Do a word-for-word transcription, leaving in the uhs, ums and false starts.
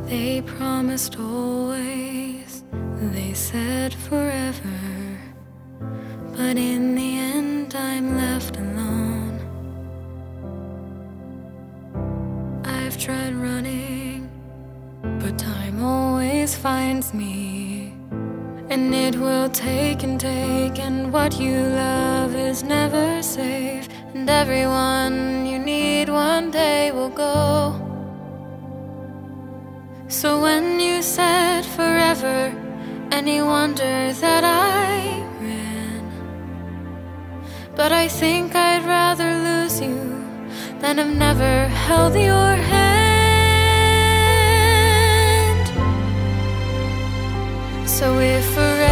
They promised always, they said forever, but in the end I'm left alone. I've tried running, but time always finds me, and it will take and take, and what you love is never safe, and everyone you need one day will go. So when you said forever, any wonder that I ran? But I think I'd rather lose you than have never held your hand. So if forever